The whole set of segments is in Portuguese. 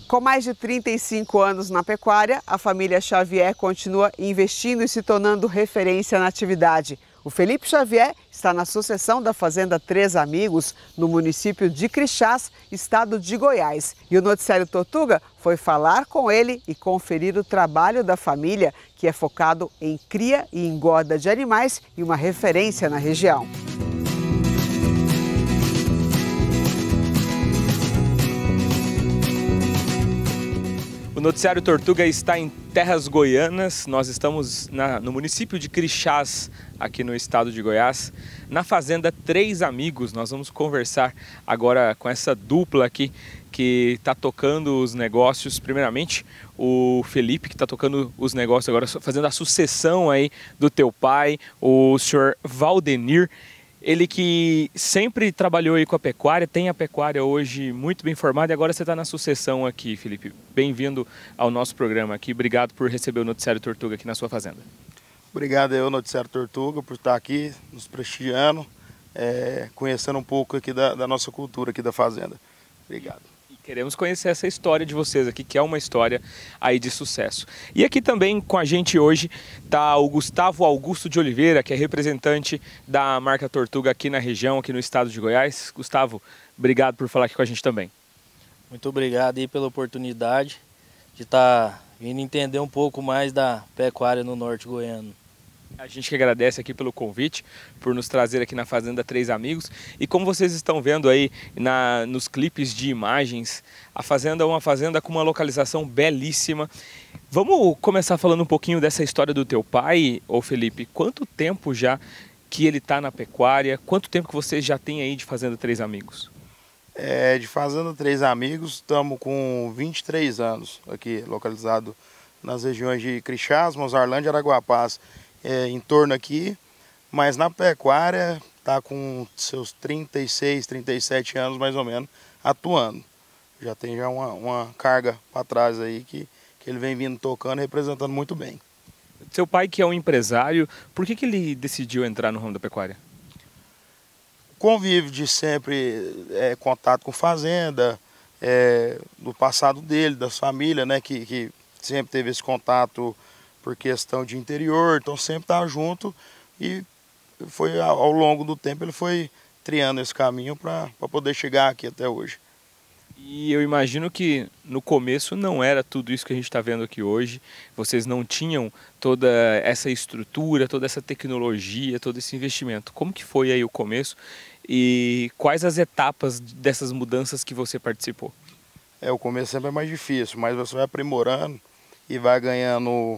Com mais de 35 anos na pecuária, a família Xavier continua investindo e se tornando referência na atividade. O Felipe Xavier está na sucessão da Fazenda Três Amigos, no município de Crixás, estado de Goiás. E o Noticiário Tortuga foi falar com ele e conferir o trabalho da família, que é focado em cria e engorda de animais e uma referência na região. O Noticiário Tortuga está em terras goianas. Nós estamos no município de Crixás, aqui no estado de Goiás, na Fazenda Três Amigos. Nós vamos conversar agora com essa dupla aqui que está tocando os negócios. Primeiramente, o Felipe, que está tocando os negócios agora, fazendo a sucessão aí do teu pai, o senhor Valdenir. Ele que sempre trabalhou aí com a pecuária, tem a pecuária hoje muito bem formada e agora você está na sucessão aqui, Felipe. Bem-vindo ao nosso programa aqui. Obrigado por receber o Noticiário Tortuga aqui na sua fazenda. Obrigado ao Noticiário Tortuga por estar aqui, nos prestigiando, conhecendo um pouco aqui da nossa cultura aqui da fazenda. Obrigado. Queremos conhecer essa história de vocês aqui, que é uma história aí de sucesso. E aqui também com a gente hoje está o Gustavo Augusto de Oliveira, que é representante da marca Tortuga aqui na região, aqui no estado de Goiás. Gustavo, obrigado por falar aqui com a gente também. Muito obrigado aí pela oportunidade de estar vindo entender um pouco mais da pecuária no norte goiano. A gente que agradece aqui pelo convite, por nos trazer aqui na Fazenda Três Amigos. E como vocês estão vendo aí nos clipes de imagens, a fazenda é uma fazenda com uma localização belíssima. Vamos começar falando um pouquinho dessa história do teu pai, ô Felipe. Quanto tempo já que ele está na pecuária? Quanto tempo que vocês já têm aí de Fazenda Três Amigos? De Fazenda Três Amigos, estamos com 23 anos aqui, localizado nas regiões de Crixás, Mozarlândia e Araguapaz. Em torno aqui, mas na pecuária está com seus 36, 37 anos mais ou menos atuando. Já tem uma carga para trás aí que ele vem vindo tocando e representando muito bem. Seu pai, que é um empresário, por que ele decidiu entrar no ramo da pecuária? Convívio de sempre, contato com fazenda, do passado dele, da família, né, que sempre teve esse contato por questão de interior, então sempre tá junto e foi ao longo do tempo ele foi triando esse caminho para poder chegar aqui até hoje. E eu imagino que no começo não era tudo isso que a gente está vendo aqui hoje, vocês não tinham toda essa estrutura, toda essa tecnologia, todo esse investimento. Como que foi aí o começo e quais as etapas dessas mudanças que você participou? O começo sempre é mais difícil, mas você vai aprimorando e vai ganhando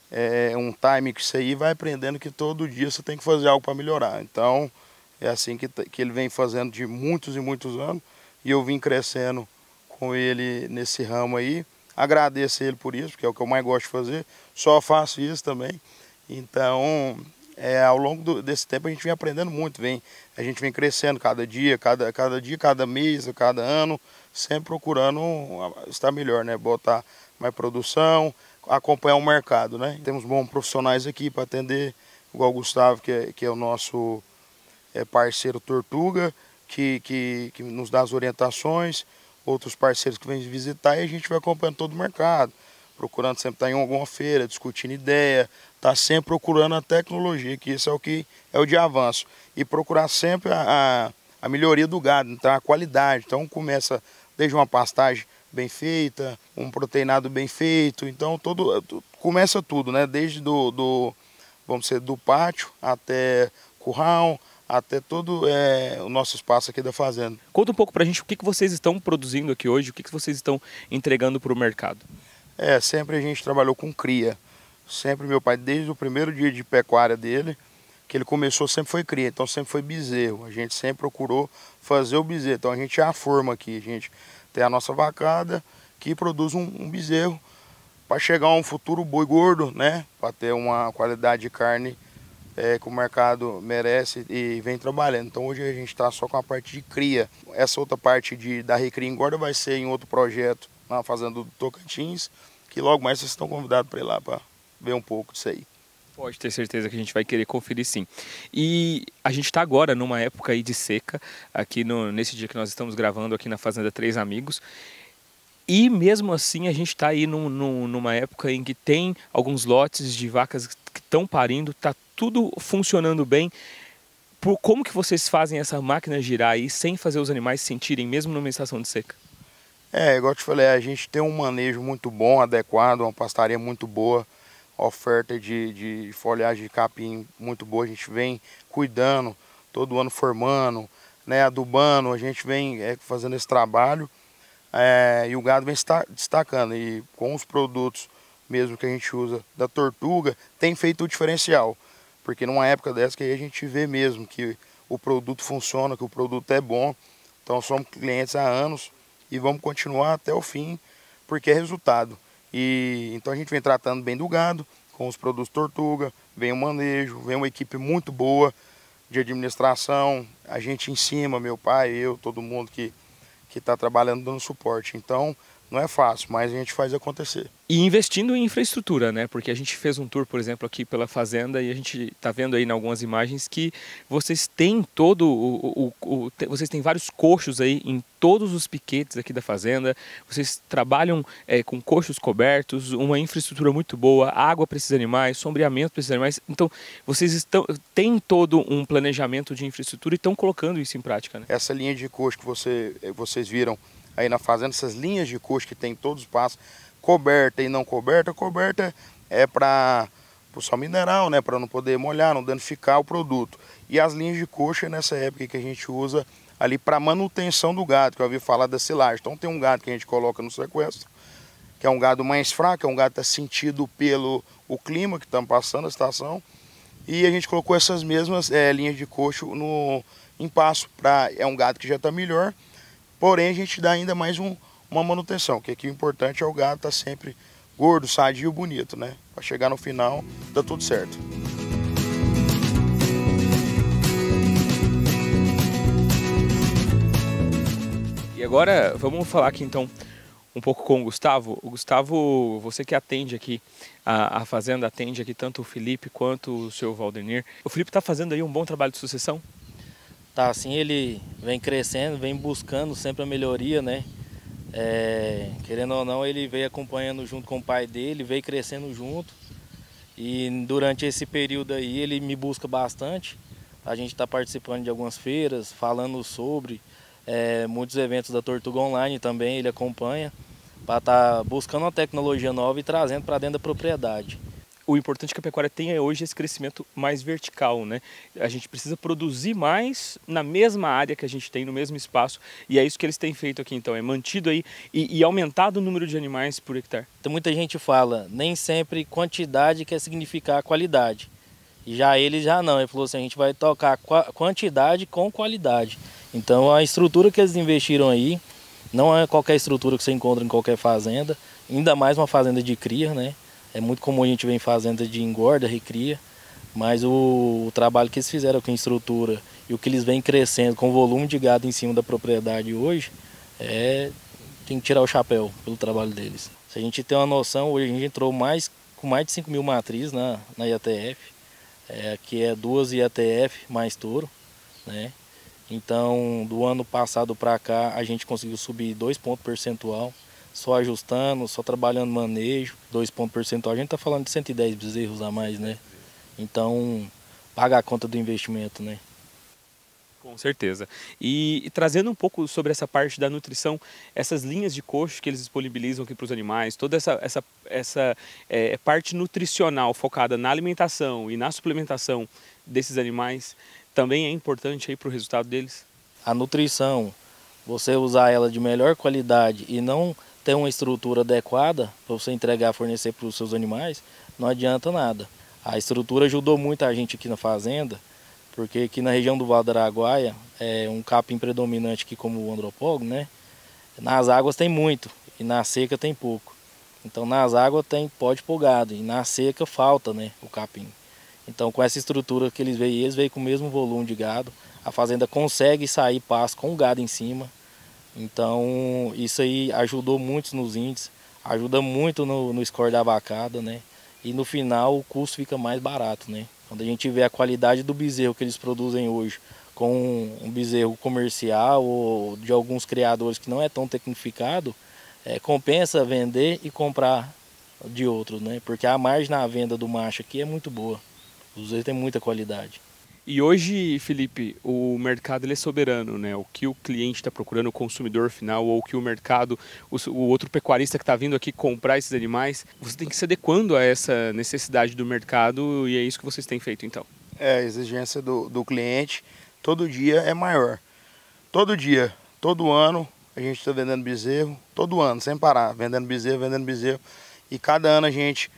um time que isso aí, vai aprendendo que todo dia você tem que fazer algo para melhorar. Então é assim que ele vem fazendo de muitos e muitos anos e eu vim crescendo com ele nesse ramo aí. Agradeço ele por isso, porque é o que eu mais gosto de fazer, só faço isso também. Então ao longo desse tempo a gente vem aprendendo muito, a gente vem crescendo cada dia, cada mês, cada ano, sempre procurando estar melhor, né? Botar mais produção, acompanhar o mercado, né? Temos bons profissionais aqui para atender, igual o Gustavo, que é o nosso parceiro Tortuga, que nos dá as orientações, outros parceiros que vêm visitar e a gente vai acompanhando todo o mercado, procurando sempre estar em alguma feira, discutindo ideia, tá sempre procurando a tecnologia, que isso é o de avanço, e procurar sempre a melhoria do gado, então a qualidade. Então começa desde uma pastagem bem feita, um proteinado bem feito, então começa tudo, né? Desde vamos dizer, do pátio até curral, até todo o nosso espaço aqui da fazenda. Conta um pouco pra gente o que vocês estão produzindo aqui hoje, o que vocês estão entregando para o mercado. Sempre a gente trabalhou com cria, sempre meu pai, desde o primeiro dia de pecuária dele, que ele começou, sempre foi cria, então sempre foi bezerro, a gente sempre procurou fazer o bezerro, então a gente já forma aqui, a gente tem a nossa vacada que produz um bezerro para chegar a um futuro boi gordo, né? Para ter uma qualidade de carne que o mercado merece e vem trabalhando. Então hoje a gente está só com a parte de cria. Essa outra parte da recria e engorda vai ser em outro projeto na fazenda do Tocantins, que logo mais vocês estão convidados para ir lá para ver um pouco disso aí. Pode ter certeza que a gente vai querer conferir, sim. E a gente está agora numa época aí de seca, aqui nesse dia que nós estamos gravando aqui na Fazenda Três Amigos. E mesmo assim a gente está aí numa época em que tem alguns lotes de vacas que estão parindo, está tudo funcionando bem. Como que vocês fazem essa máquina girar aí sem fazer os animais se sentirem, mesmo numa estação de seca? Igual eu te falei, a gente tem um manejo muito bom, adequado, uma pastaria muito boa, oferta de folhagem de capim muito boa, a gente vem cuidando, todo ano formando, né, adubando, a gente vem fazendo esse trabalho e o gado vem destacando. E com os produtos mesmo que a gente usa da Tortuga, tem feito o diferencial. Porque numa época dessa que aí a gente vê mesmo que o produto funciona, que o produto é bom. Então somos clientes há anos e vamos continuar até o fim, porque é resultado. E então a gente vem tratando bem do gado, com os produtos Tortuga, vem o manejo, vem uma equipe muito boa de administração, a gente em cima, meu pai, eu, todo mundo que está trabalhando dando suporte. Então não é fácil, mas a gente faz acontecer. E investindo em infraestrutura, né? Porque a gente fez um tour, por exemplo, aqui pela fazenda e a gente está vendo aí em algumas imagens que vocês têm vocês têm vários coxos aí em todos os piquetes aqui da fazenda. Vocês trabalham com coxos cobertos, uma infraestrutura muito boa, água para esses animais, sombreamento para esses animais. Então, vocês têm todo um planejamento de infraestrutura e estão colocando isso em prática, né? Essa linha de coxo que vocês viram aí na fazenda, essas linhas de coxo que tem em todos os passos, coberta e não coberta. Coberta é para o sal mineral, né, para não poder molhar, não danificar o produto. E as linhas de coxo é nessa época que a gente usa ali para manutenção do gado, que eu ouvi falar da silagem. Então tem um gado que a gente coloca no sequestro, que é um gado mais fraco, é um gado que está sentido pelo clima que estamos passando, a estação. E a gente colocou essas mesmas linhas de coxo em passo, é um gado que já está melhor, porém a gente dá ainda mais uma manutenção, que aqui o importante é o gado estar sempre gordo, sadio, bonito, né? Para chegar no final, dá tudo certo. E agora vamos falar aqui então um pouco com o Gustavo. O Gustavo, você que atende aqui a fazenda, atende aqui tanto o Felipe quanto o seu Valdemir. O Felipe está fazendo aí um bom trabalho de sucessão? Tá, assim, ele vem crescendo, vem buscando sempre a melhoria, né? Querendo ou não, ele veio acompanhando junto com o pai dele, veio crescendo junto. E durante esse período aí ele me busca bastante. A gente está participando de algumas feiras, falando sobre muitos eventos da Tortuga Online também, ele acompanha, para estar buscando uma tecnologia nova e trazendo para dentro da propriedade. O importante é que a pecuária tenha hoje esse crescimento mais vertical, né? A gente precisa produzir mais na mesma área que a gente tem, no mesmo espaço, e é isso que eles têm feito aqui então, é mantido aí e aumentado o número de animais por hectare. Então, muita gente fala, nem sempre quantidade quer significar qualidade. E já ele já não, ele falou assim, a gente vai tocar quantidade com qualidade. Então a estrutura que eles investiram aí, não é qualquer estrutura que você encontra em qualquer fazenda, ainda mais uma fazenda de cria, né? É muito comum a gente ver em fazenda de engorda, recria, mas o trabalho que eles fizeram com a estrutura e o que eles vêm crescendo com o volume de gado em cima da propriedade hoje, tem que tirar o chapéu pelo trabalho deles. Se a gente tem uma noção, hoje a gente entrou com mais de 5.000 matrizes na IATF, que é 2 IATF mais touro, né? Então, do ano passado para cá, a gente conseguiu subir 2 pontos percentual, só ajustando, só trabalhando manejo, 2 pontos percentual. A gente está falando de 110 bezerros a mais, né? Então, paga a conta do investimento, né? Com certeza. E trazendo um pouco sobre essa parte da nutrição, essas linhas de coxo que eles disponibilizam aqui para os animais, toda essa parte nutricional focada na alimentação e na suplementação desses animais, também é importante aí para o resultado deles? A nutrição, você usar ela de melhor qualidade e não ter uma estrutura adequada para você entregar, fornecer para os seus animais, não adianta nada. A estrutura ajudou muito a gente aqui na fazenda, porque aqui na região do Vale do Araguaia é um capim predominante aqui como o andropólogo, né? Nas águas tem muito e na seca tem pouco. Então nas águas pode pôr gado e na seca falta, né, o capim. Então com essa estrutura que eles veem com o mesmo volume de gado, a fazenda consegue sair pasto com o gado em cima. Então isso aí ajudou muito nos índices, ajuda muito no score da vacada, né? E no final o custo fica mais barato, né? Quando a gente vê a qualidade do bezerro que eles produzem hoje com um bezerro comercial ou de alguns criadores que não é tão tecnificado, compensa vender e comprar de outros, né? Porque a margem na venda do macho aqui é muito boa. Os dois têm muita qualidade. E hoje, Felipe, o mercado ele é soberano, né? O que o cliente está procurando, o consumidor final, ou o que o mercado, o outro pecuarista que está vindo aqui comprar esses animais, você tem que se adequando a essa necessidade do mercado e é isso que vocês têm feito, então. A exigência do cliente todo dia é maior. Todo dia, todo ano, a gente está vendendo bezerro, todo ano, sem parar, vendendo bezerro. E cada ano a gente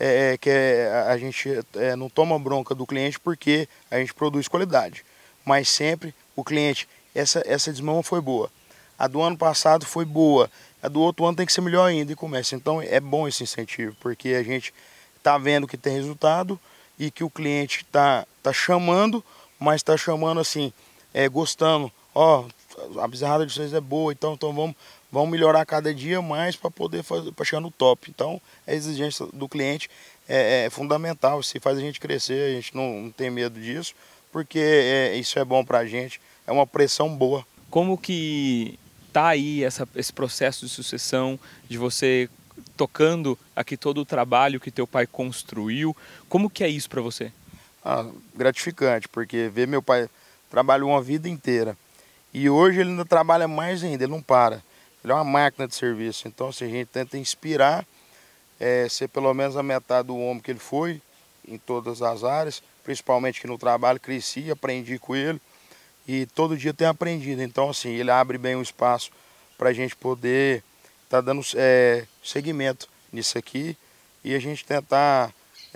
não toma bronca do cliente porque a gente produz qualidade. Mas sempre o cliente, essa desmama foi boa. A do ano passado foi boa. A do outro ano tem que ser melhor ainda e começa. Então é bom esse incentivo, porque a gente está vendo que tem resultado e que o cliente tá chamando, mas está chamando assim, gostando. Ó, a bezerrada de vocês é boa, então vamos melhorar cada dia mais para poder chegar no top. Então, a exigência do cliente é fundamental. Se faz a gente crescer, a gente não tem medo disso, porque isso é bom para a gente, é uma pressão boa. Como que tá aí esse processo de sucessão, de você tocando aqui todo o trabalho que teu pai construiu? Como que é isso para você? Gratificante, porque ver meu pai trabalhou uma vida inteira. E hoje ele ainda trabalha mais ainda, ele não para. Ele é uma máquina de serviço, então assim, a gente tenta inspirar, ser pelo menos a metade do homem que ele foi, em todas as áreas, principalmente que no trabalho cresci, aprendi com ele, e todo dia tenho aprendido. Então assim, ele abre bem o espaço para a gente poder estar dando seguimento nisso aqui, e a gente tentar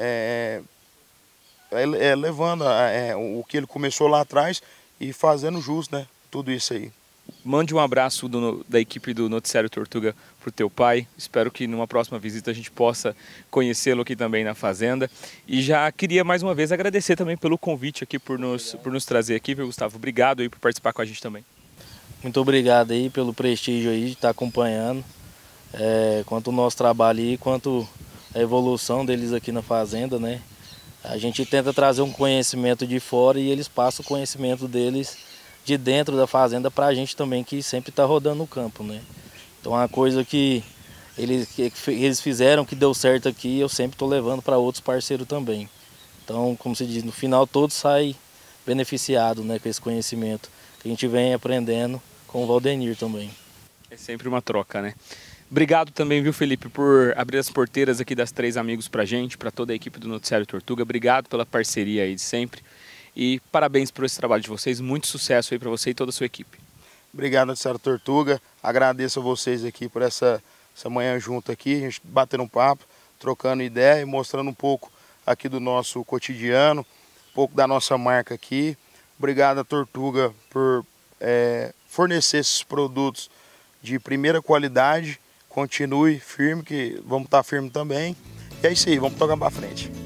levando o que ele começou lá atrás e fazendo jus, né? Tudo isso aí. Mande um abraço da equipe do Noticiário Tortuga para o teu pai. Espero que numa próxima visita a gente possa conhecê-lo aqui também na fazenda. E já queria mais uma vez agradecer também pelo convite aqui, por nos trazer aqui, viu, Gustavo? Obrigado aí por participar com a gente também. Muito obrigado aí pelo prestígio aí de estar acompanhando, quanto o nosso trabalho aí, quanto a evolução deles aqui na fazenda, né? A gente tenta trazer um conhecimento de fora e eles passam o conhecimento deles de dentro da fazenda para a gente também, que sempre está rodando no campo, né? Então uma coisa que eles fizeram, que deu certo aqui, eu sempre estou levando para outros parceiros também. Então, como se diz, no final todos saem beneficiados, né, com esse conhecimento que a gente vem aprendendo com o Valdenir também. É sempre uma troca, né? Obrigado também, viu, Felipe, por abrir as porteiras aqui das Três Amigos pra gente, para toda a equipe do Noticiário Tortuga. Obrigado pela parceria aí de sempre. E parabéns por esse trabalho de vocês, muito sucesso aí para você e toda a sua equipe. Obrigado, Noticiário Tortuga, agradeço a vocês aqui por essa manhã junto aqui, a gente batendo um papo, trocando ideia e mostrando um pouco aqui do nosso cotidiano, um pouco da nossa marca aqui. Obrigado a Tortuga por fornecer esses produtos de primeira qualidade, continue firme, que vamos estar firme também. E é isso aí, vamos tocar para frente.